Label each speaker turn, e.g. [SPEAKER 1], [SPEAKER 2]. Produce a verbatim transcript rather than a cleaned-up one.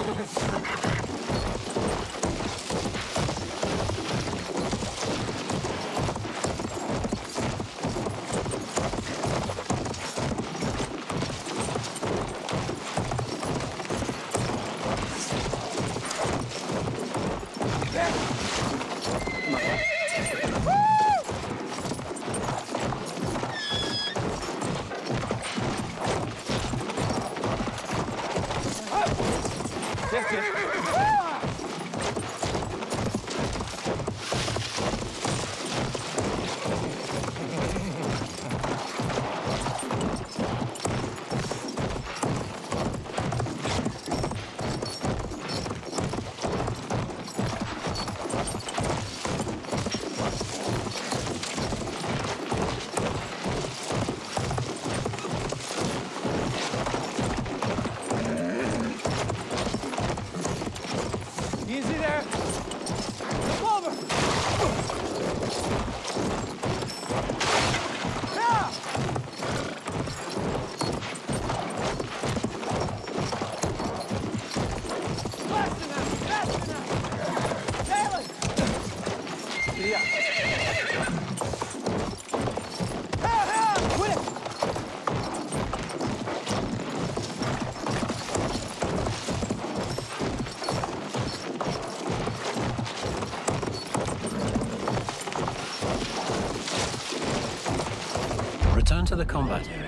[SPEAKER 1] Yes, yes. Easy there. Come over. Yeah. Fast enough. Fast enough. Taylor. Yeah. Help, help. Quit it.
[SPEAKER 2] Return to the combat area.